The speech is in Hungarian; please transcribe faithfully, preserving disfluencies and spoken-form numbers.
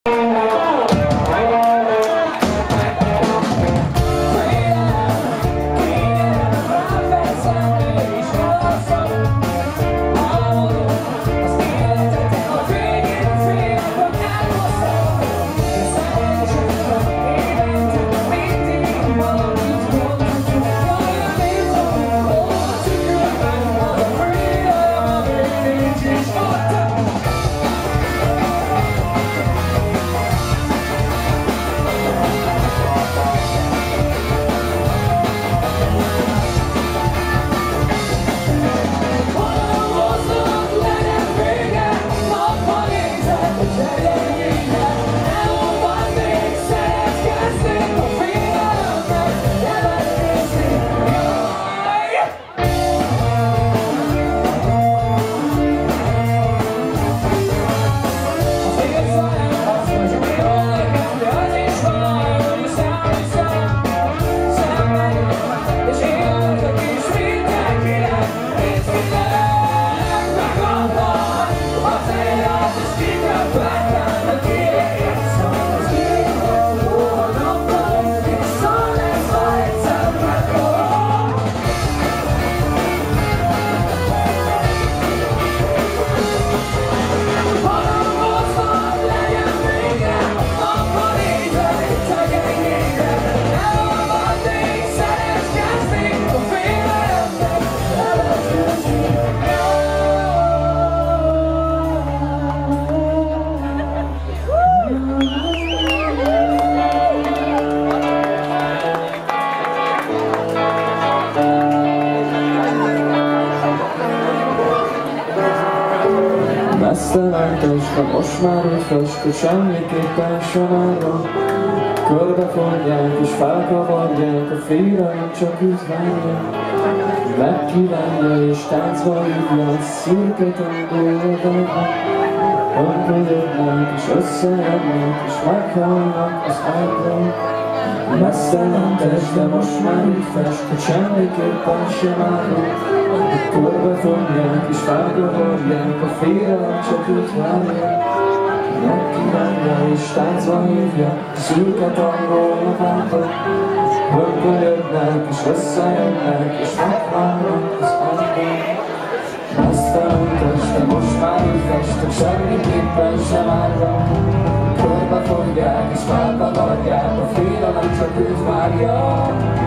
Meztelen teste most már úgy fest, hogy semmiképpen sem árva. Körbefogják és felkavarják, a félelem csak őt várja. Megkívánja és táncba hívja, szürke tangóra. Önködödnek és összejönnek és meghalnak az ágra. Meztelen teste most már úgy fest, hogy semmiképpen sem árva. Körbefogják és felkavarják, a félelem csak őt várja. Megkívánja és táncba hívja, szürke tangóra várva. Önködödnek és összejönnek és meghalnak az ágra. Meztelen teste most már úgy fest, hogy semmiképpen sem árva. Körbefogják és felkavarják, a félelem csak őt várja.